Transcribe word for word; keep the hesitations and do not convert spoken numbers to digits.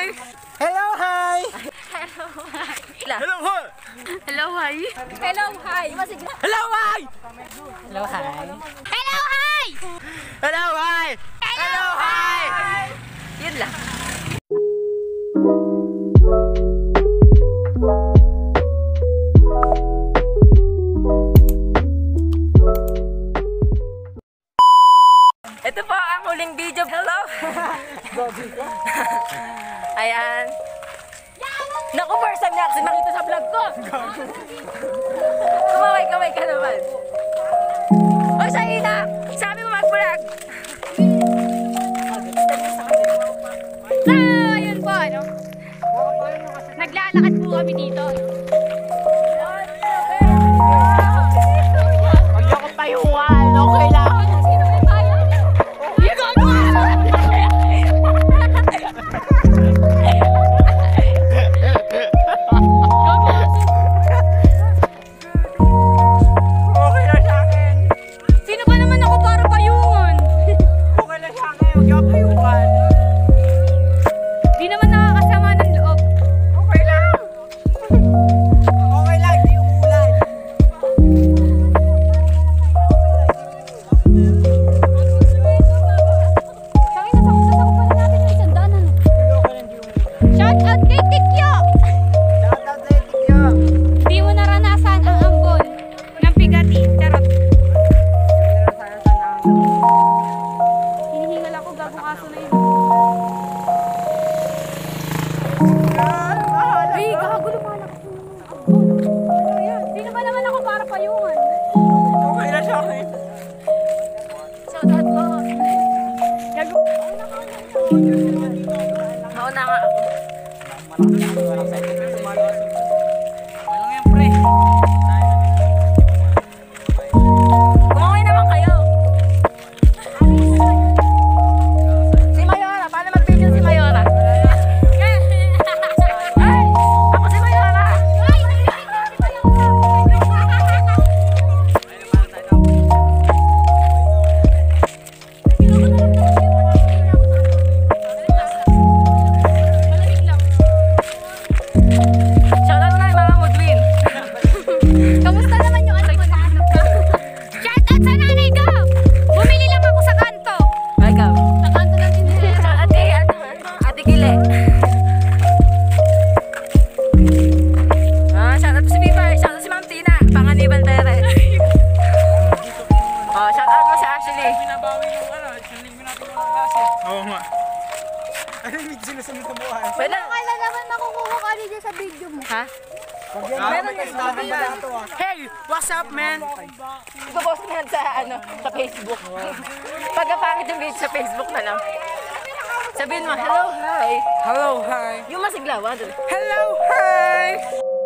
Hello, hi! Hello, hi! Hello, hi! Hello, hi! Hello, hi! Hello, hi! Hello, hi! Hello, hi! Hello, hi! Hello, hi! Yun lang. Ito po ang huling video. Hello! Ayan. Naku, first time niya kasi makita sa vlog ko. Kumaway-kaway ka naman. O, Shaina! Sabi mo mag-vlog. So, ayun po, ano? Naglalakad po kami dito. Huwag niyo ko payungan. Okay lang. Nauna nga ako. Kumaway naman kayo. Si Mayora, paano mag-video si Mayora? Ay, ako si Mayora. Oo nga. Ano yung sinusunod na buhay? Pwede Kailan naman makukuha ka dito sa video mo? ha? Meron ka sabi yan. Hey, what's up, man? Ipopost mo yan sa, ano, sa Facebook. Pagkapangit yung video sa Facebook na lang. Sabihin mo, hello, hi. Hello, hi. Yung masiglawa doon. Hello, hi!